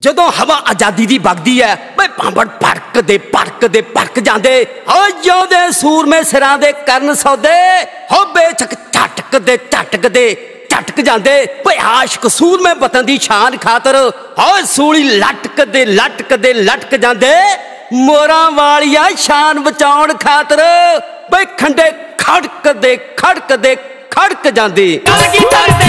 जदों हवा आजादी दी बगदी है बे भांबड़ भड़क जांदे हो जोदे सूरमे सिरां दे करन सौदे हो बेचक झटक दे झटक जांदे बे आशिक सूरमे वतन दी शान खातर हो सूली लटक जांदे मोरां वालिया शान बचाउण खातर बे खंडे खड़क दे खड़क जांदी।